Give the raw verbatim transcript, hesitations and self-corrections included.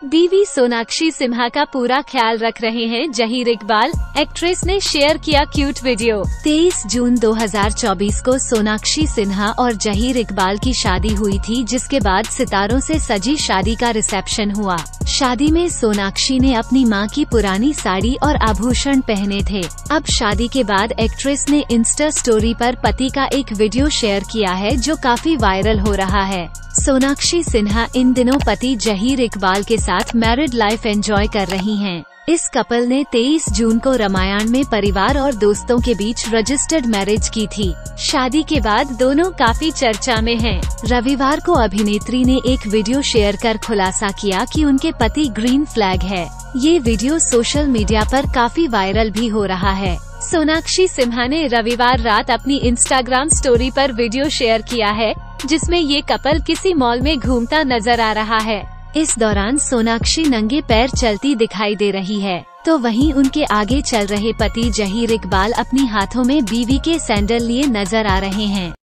बीवी सोनाक्षी सिन्हा का पूरा ख्याल रख रहे हैं जहीर इकबाल। एक्ट्रेस ने शेयर किया क्यूट वीडियो। तेईस जून दो हज़ार चौबीस को सोनाक्षी सिन्हा और जहीर इकबाल की शादी हुई थी, जिसके बाद सितारों से सजी शादी का रिसेप्शन हुआ। शादी में सोनाक्षी ने अपनी मां की पुरानी साड़ी और आभूषण पहने थे। अब शादी के बाद एक्ट्रेस ने इंस्टा स्टोरी पर पति का एक वीडियो शेयर किया है, जो काफी वायरल हो रहा है। सोनाक्षी सिन्हा इन दिनों पति जहीर इकबाल के साथ मैरिड लाइफ एंजॉय कर रही हैं। इस कपल ने तेईस जून को रामायण में परिवार और दोस्तों के बीच रजिस्टर्ड मैरिज की थी। शादी के बाद दोनों काफी चर्चा में हैं। रविवार को अभिनेत्री ने एक वीडियो शेयर कर खुलासा किया कि उनके पति ग्रीन फ्लैग है। ये वीडियो सोशल मीडिया पर काफी वायरल भी हो रहा है। सोनाक्षी सिन्हा ने रविवार रात अपनी इंस्टाग्राम स्टोरी पर वीडियो शेयर किया है, जिसमें ये कपल किसी मॉल में घूमता नजर आ रहा है। इस दौरान सोनाक्षी नंगे पैर चलती दिखाई दे रही है, तो वहीं उनके आगे चल रहे पति जहीर इकबाल अपनी हाथों में बीवी के सैंडल लिए नजर आ रहे हैं।